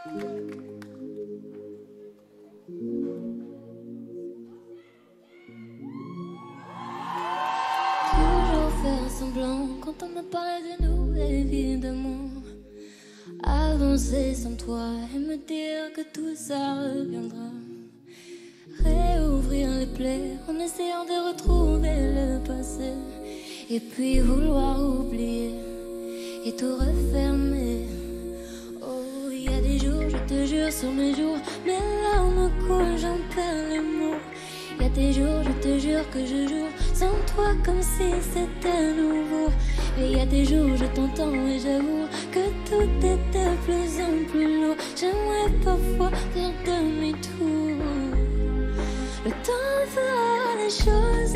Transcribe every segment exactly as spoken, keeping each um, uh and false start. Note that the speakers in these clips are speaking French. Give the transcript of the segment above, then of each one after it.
Toujours faire semblant quand on me parle de nouvelles vies d'amour. Avancer sans toi et me dire que tout ça reviendra. Réouvrir les plaies en essayant de retrouver le passé. Et puis vouloir oublier et tout refermer. Oh, il y a des jours, je te jure, sur mes jours, mes larmes coulent, j'en perds les mots. Il y a des jours, je te jure que je joue sans toi comme si c'était nouveau. Et il y a des jours, je t'entends et j'avoue que tout est de plus en plus lourd. J'aimerais parfois faire demi-tour. Le temps fera les choses.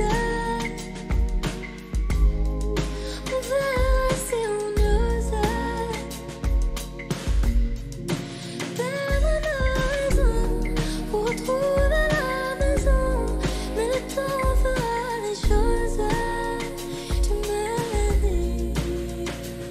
On verra si on ose perdre nos raisons pour retrouver la maison. Mais le temps fera les choses. Tu me l'as dit.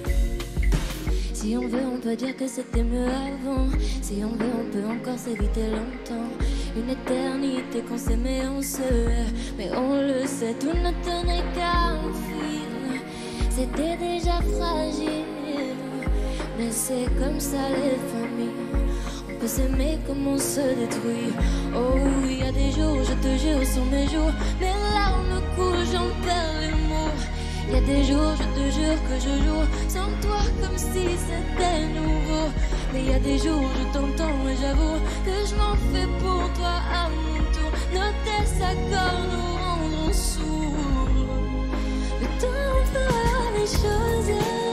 Si on veut, on peut dire que c'était mieux avant. Si on veut, on peut encore s'éviter longtemps. Une éternité qu'on s'aimait, on se hait. Mais on le sait, tout ne tenait qu'à un fil. C'était déjà fragile. Mais c'est comme ça les familles. On peut s'aimer comme on se détruit. Oh, il y a des jours, je te jure, sur mes jours, mes larmes coulent, j'en perds les mots. Il y a des jours, je te jure que je joue sans toi comme si c'était nouveau. Mais il y a des jours, je t'entends et j'avoue que je m'en fais pour toi à mon tour. Nos tels accords nous rendront sourds. Le temps fera les choses.